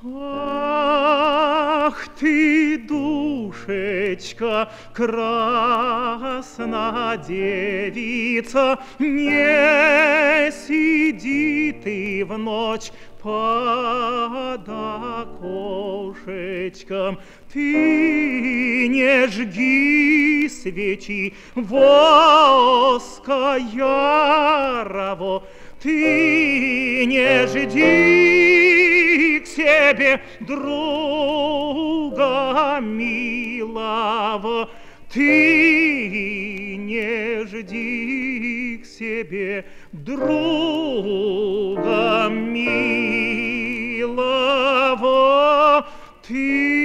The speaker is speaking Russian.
Ах ты, душечка, красна девица, не сиди ты в ночь под окошечком, ты не жги свечи воска ярово, ты не жди к себе друга милого, ты не жди к себе друга милого, ты